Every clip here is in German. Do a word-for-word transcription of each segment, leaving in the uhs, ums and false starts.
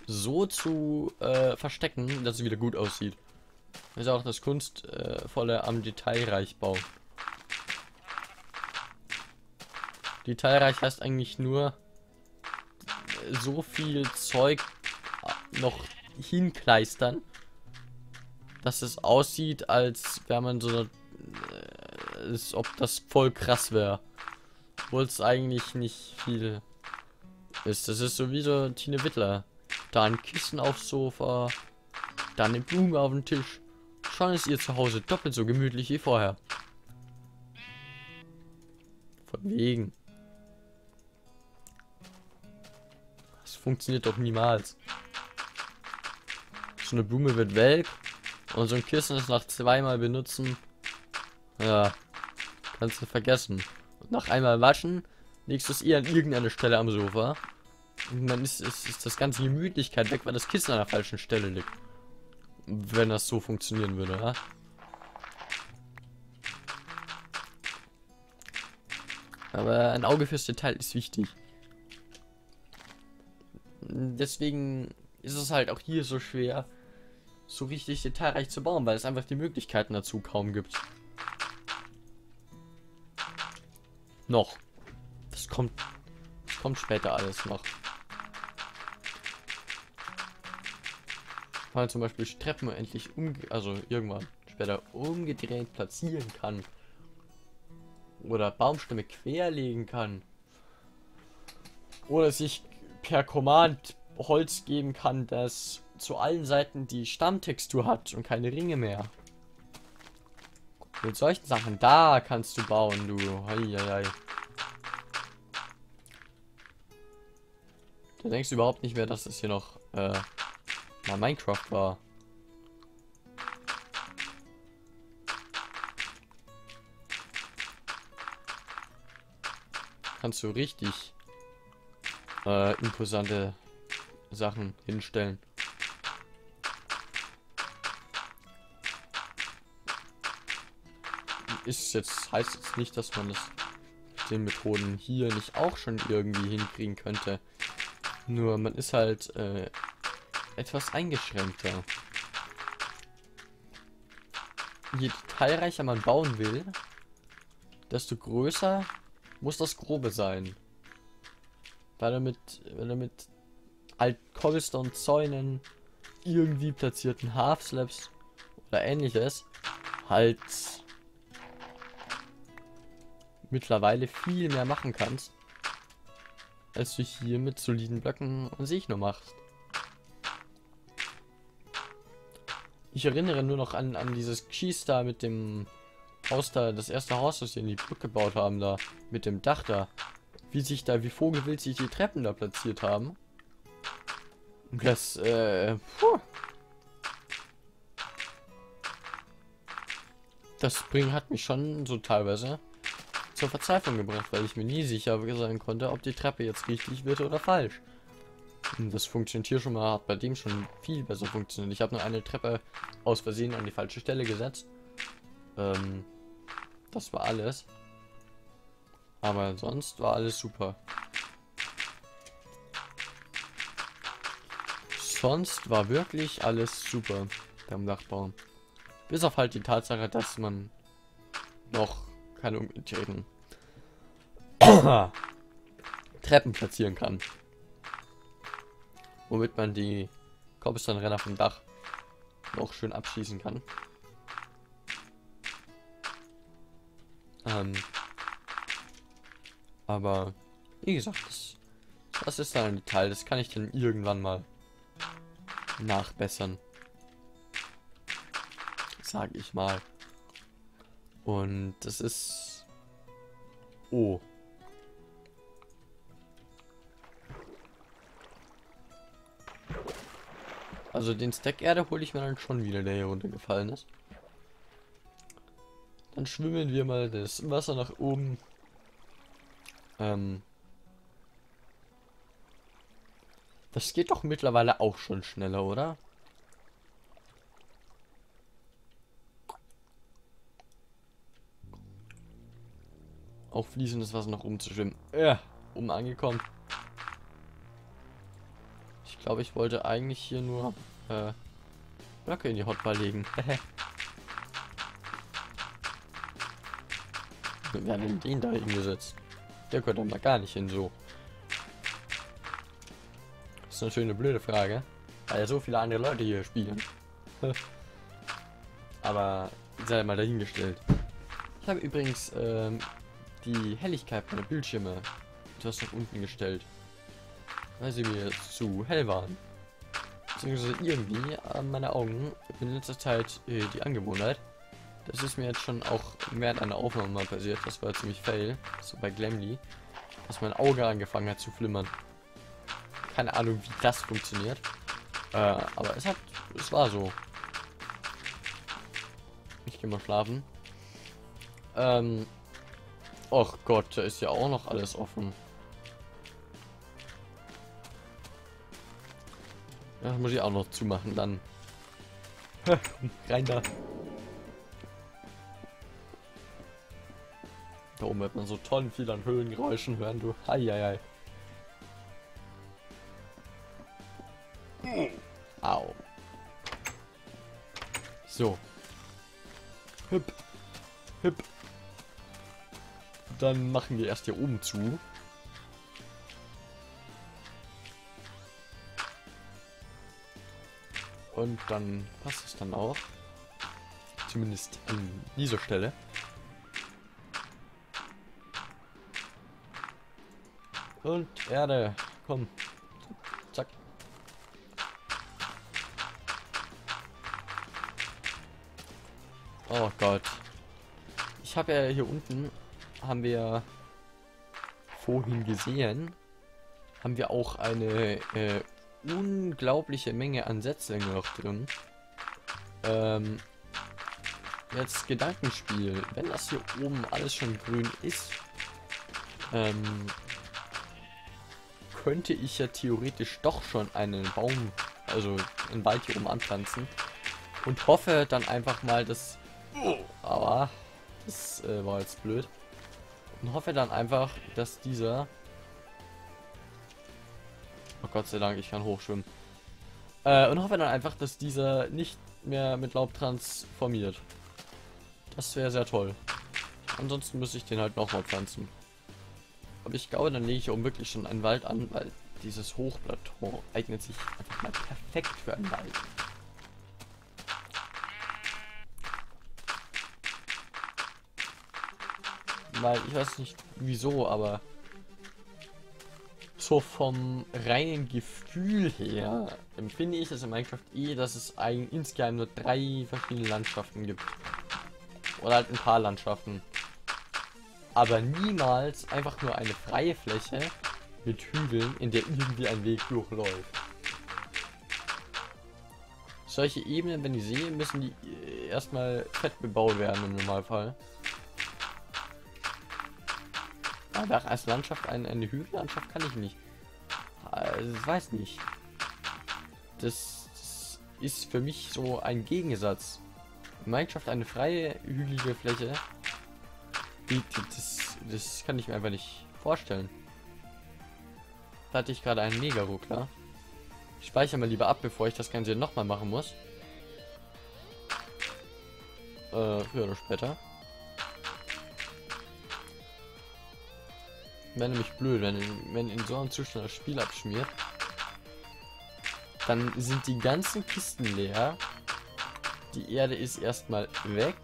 so zu äh, verstecken, dass es wieder gut aussieht. Das ist auch das Kunstvolle äh, am Detailreichbau. Detailreich heißt eigentlich nur äh, so viel Zeug noch hinkleistern, dass es aussieht, als wäre man so eine, äh, als ob das voll krass wäre. Obwohl es eigentlich nicht viel ist. Das ist so wie so Tine Wittler. Da ein Kissen aufs Sofa, dann eine Blume auf dem Tisch. Schon ist ihr Zuhause doppelt so gemütlich wie vorher. Von wegen. Das funktioniert doch niemals. So eine Blume wird welk und so ein Kissen ist nach zweimal benutzen. Ja, kannst du vergessen. Und nach einmal waschen, legst du es eher an irgendeine Stelle am Sofa. Und dann ist, ist, ist das ganze Gemütlichkeit weg, weil das Kissen an der falschen Stelle liegt. Wenn das so funktionieren würde, ja? Aber ein Auge fürs Detail ist wichtig. Deswegen ist es halt auch hier so schwer, so richtig detailreich zu bauen, weil es einfach die Möglichkeiten dazu kaum gibt. Noch. Das kommt, das kommt später alles noch. Weil zum Beispiel Treppen endlich um, also irgendwann später umgedreht platzieren kann. Oder Baumstämme querlegen kann. Oder sich per Command Holz geben kann, das zu allen Seiten die Stammtextur hat und keine Ringe mehr. Mit solchen Sachen, da kannst du bauen, du. Heieiei. Da denkst du überhaupt nicht mehr, dass das hier noch äh, mal Minecraft war. Kannst du richtig äh, imposante Sachen hinstellen. Ist jetzt, heißt jetzt nicht, dass man das mit den Methoden hier nicht auch schon irgendwie hinkriegen könnte. Nur man ist halt äh, etwas eingeschränkter. Je detailreicher man bauen will, desto größer muss das Grobe sein. Weil damit, weil damit alt Cobblestone-Zäunen, irgendwie platzierten Half-Slabs oder ähnliches halt mittlerweile viel mehr machen kannst, als du hier mit soliden Blöcken an sich nur machst. Ich erinnere nur noch an, an dieses Schieß da mit dem Haus da, das erste Haus, das wir in die Brücke gebaut haben, da mit dem Dach da. Wie sich da, wie vogelwild sich die Treppen da platziert haben. Und das, äh, puh. Das bringen hat mich schon so teilweise zur Verzweiflung gebracht, weil ich mir nie sicher sein konnte, ob die Treppe jetzt richtig wird oder falsch. Und das funktioniert hier schon mal, hat bei dem schon viel besser funktioniert. Ich habe nur eine Treppe aus Versehen an die falsche Stelle gesetzt. Ähm, das war alles. Aber sonst war alles super. Sonst war wirklich alles super beim Dachbauen. Bis auf halt die Tatsache, dass man noch keine umgekehrten Treppen platzieren kann. Womit man die Cobblestone-Renner vom Dach noch schön abschießen kann. Ähm, aber wie gesagt, das, das ist dann ein Detail, das kann ich dann irgendwann mal nachbessern. Sag ich mal. Und das ist... Oh. Also den Stack Erde hole ich mir dann schon wieder, der hier runtergefallen ist. Dann schwimmen wir mal das Wasser nach oben. Ähm... Das geht doch mittlerweile auch schon schneller, oder? Auch fließendes Wasser nach oben zu schwimmen. Ja, oben angekommen. Ich glaube, ich wollte eigentlich hier nur äh, Blöcke in die Hotbar legen. Wir haben den da hingesetzt. Der gehört dann mal gar nicht hin so. Das ist natürlich eine blöde Frage, weil ja so viele andere Leute hier spielen. Aber sei mal dahingestellt. Ich habe übrigens ähm, die Helligkeit meiner Bildschirme etwas nach unten gestellt, weil sie mir zu hell waren. Beziehungsweise irgendwie an meine Augen in letzter Zeit äh, die Angewohnheit. Das ist mir jetzt schon auch während einer Aufnahme mal passiert. Das war ziemlich fail. So bei Glamly. Dass mein Auge angefangen hat zu flimmern. Keine Ahnung, wie das funktioniert. Äh, aber es hat. Es war so. Ich gehe mal schlafen. Ähm. Och Gott, da ist ja auch noch alles offen. Ja, muss ich auch noch zumachen dann. Rein da. Da oben wird man so toll viel an Höhlengeräuschen hören, du. Eieiei. Au. So. Hüpp. Hüpp. Dann machen wir erst hier oben zu. Und dann passt es dann auch. Zumindest an dieser Stelle. Und Erde, komm. Zack. Oh Gott. Ich habe ja hier unten, haben wir vorhin gesehen, haben wir auch eine äh, unglaubliche Menge an Setzlinge noch drin. Ähm, jetzt Gedankenspiel. Wenn das hier oben alles schon grün ist, ähm, könnte ich ja theoretisch doch schon einen Baum, also einen Wald hier oben anpflanzen und hoffe dann einfach mal, dass, aber das äh, war jetzt blöd, und hoffe dann einfach, dass dieser, oh Gott sei Dank, ich kann hochschwimmen, äh, und hoffe dann einfach, dass dieser nicht mehr mit Laub transformiert. Das wäre sehr toll. Ansonsten müsste ich den halt nochmal pflanzen. Aber ich glaube, dann lege ich auch wirklich schon einen Wald an, weil dieses Hochplateau eignet sich einfach mal perfekt für einen Wald. Weil ich weiß nicht wieso, aber so vom reinen Gefühl her empfinde ich es in Minecraft eh, dass es ein, insgesamt nur drei verschiedene Landschaften gibt. Oder halt ein paar Landschaften. Aber niemals einfach nur eine freie Fläche mit Hügeln, in der irgendwie ein Weg durchläuft. Solche Ebenen, wenn ich sehe, müssen die erstmal fett bebaut werden im Normalfall. Aber als Landschaft eine, eine Hügellandschaft kann ich nicht. Also, ich weiß nicht. Das, das ist für mich so ein Gegensatz. In Minecraft eine freie hügelige Fläche. Das, das kann ich mir einfach nicht vorstellen. Da hatte ich gerade einen Mega-Ruckler. Ich speichere mal lieber ab, bevor ich das Ganze nochmal machen muss. Äh, früher oder später. Wäre nämlich blöd, wenn, wenn in so einem Zustand das Spiel abschmiert. Dann sind die ganzen Kisten leer. Die Erde ist erstmal weg.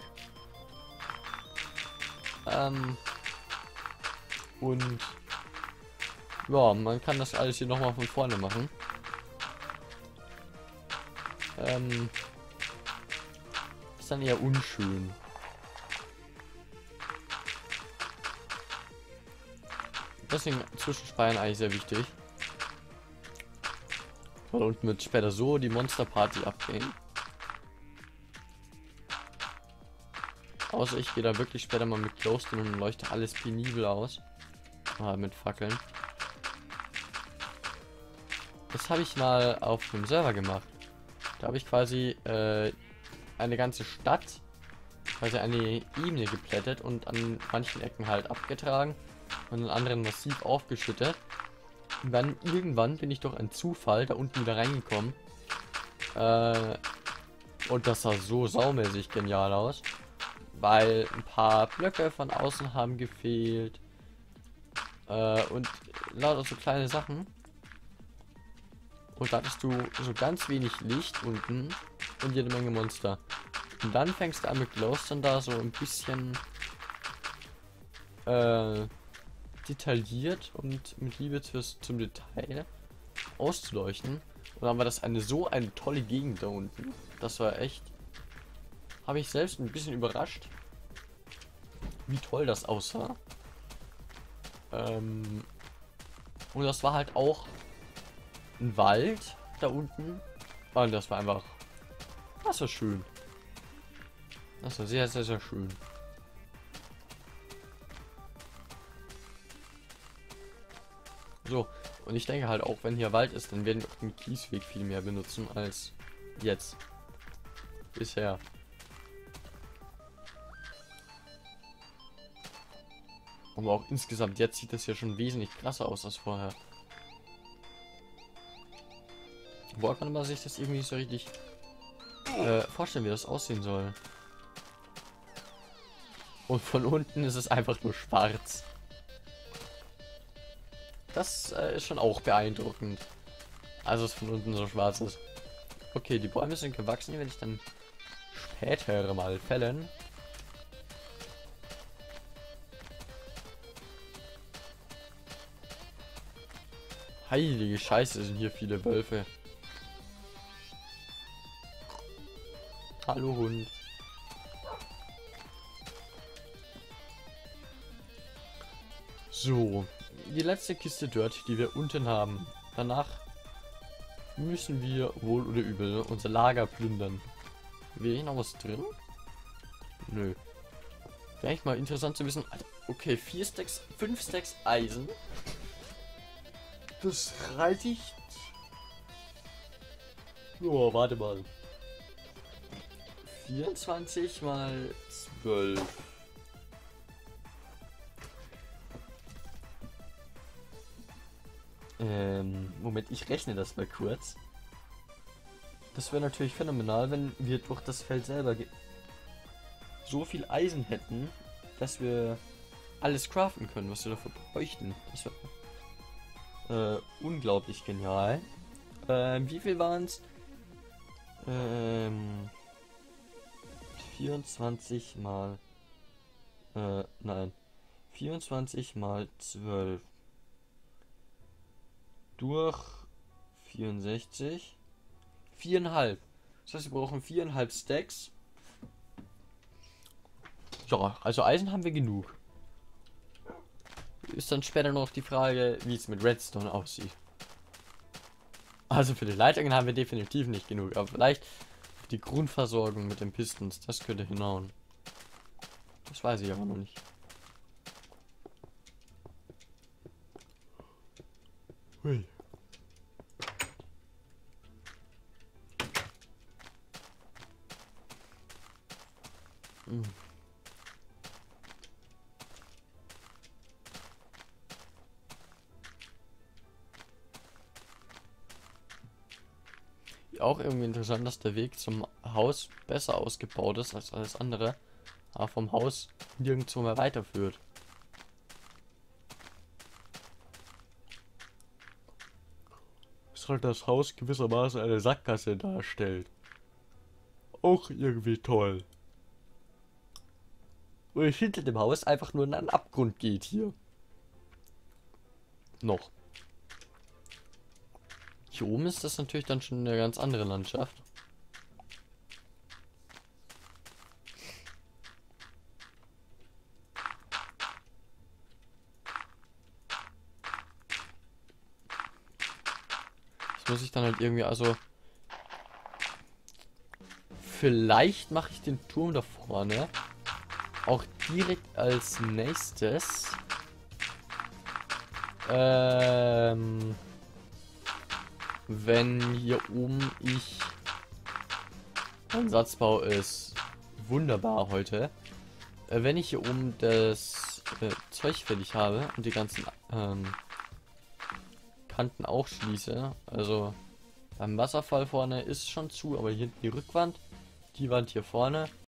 Ähm, und ja, man kann das alles hier nochmal von vorne machen. Ähm, ist dann eher unschön. Deswegen Zwischenspeichern eigentlich sehr wichtig. Und mit später so die Monster Party abgehen. Außer ich gehe da wirklich später mal mit Glowstone und leuchte alles penibel aus. Ah, mit Fackeln. Das habe ich mal auf einem Server gemacht. Da habe ich quasi äh, eine ganze Stadt, quasi eine Ebene geplättet und an manchen Ecken halt abgetragen und an anderen massiv aufgeschüttet. Und dann irgendwann bin ich durch einen Zufall da unten wieder reingekommen. Äh, und das sah so saumäßig genial aus. Weil ein paar Blöcke von außen haben gefehlt. Äh, und lauter so kleine Sachen. Und da hattest du so ganz wenig Licht unten und jede Menge Monster. Und dann fängst du an mit Glowstone da so ein bisschen äh, detailliert und mit Liebe fürs, zum Detail auszuleuchten. Und dann war das eine so eine tolle Gegend da unten. Das war echt... Habe ich selbst ein bisschen überrascht, wie toll das aussah. Ähm, und das war halt auch ein Wald da unten. Und das war einfach... Das war schön. Das war sehr, sehr, sehr schön. So, und ich denke halt auch, wenn hier Wald ist, dann werden wir den Kiesweg viel mehr benutzen als jetzt. Bisher. Aber auch insgesamt, jetzt sieht das ja schon wesentlich krasser aus als vorher. Woher kann man sich das irgendwie so richtig äh, vorstellen, wie das aussehen soll? Und von unten ist es einfach nur schwarz. Das äh, ist schon auch beeindruckend. Also es von unten so schwarz ist. Okay, die Bäume sind gewachsen, die werde ich dann später mal fällen. Heilige Scheiße, sind hier viele Wölfe. Hallo Hund. So, die letzte Kiste Dirt, die wir unten haben. Danach müssen wir wohl oder übel unser Lager plündern. Wäre hier noch was drin? Nö. Wäre echt mal interessant zu wissen. Okay, vier Stacks, fünf Stacks Eisen. Das reicht. Oh, warte mal. vierundzwanzig mal zwölf. Ähm, Moment, ich rechne das mal kurz. Das wäre natürlich phänomenal, wenn wir durch das Feld selber so viel Eisen hätten, dass wir alles craften können, was wir dafür bräuchten. Das wäre äh, unglaublich genial. Ähm, wie viel waren es? Ähm, vierundzwanzig mal... Äh, nein. vierundzwanzig mal zwölf. Durch vierundsechzig. Viereinhalb. Das heißt, wir brauchen viereinhalb Stacks. Ja, also Eisen haben wir genug. Ist dann später noch die Frage, wie es mit Redstone aussieht. Also für die Leitungen haben wir definitiv nicht genug, aber vielleicht die Grundversorgung mit den Pistons, das könnte hinhauen. Das weiß ich aber noch nicht. Hui. Hm. Auch irgendwie interessant, dass der Weg zum Haus besser ausgebaut ist als alles andere, aber vom Haus nirgendwo mehr weiterführt. Dass halt das Haus gewissermaßen eine Sackgasse darstellt. Auch irgendwie toll. Wo es hinter dem Haus einfach nur in einen Abgrund geht hier. Noch. Hier oben ist das natürlich dann schon eine ganz andere Landschaft. Das muss ich dann halt irgendwie, also... Vielleicht mache ich den Turm da vorne auch direkt als nächstes. Ähm... Wenn hier oben ich... Mein Satzbau ist wunderbar heute. Äh, wenn ich hier oben das äh, Zeug fertig habe und die ganzen ähm, Kanten auch schließe. Also beim Wasserfall vorne ist schon zu, aber hier hinten die Rückwand, die Wand hier vorne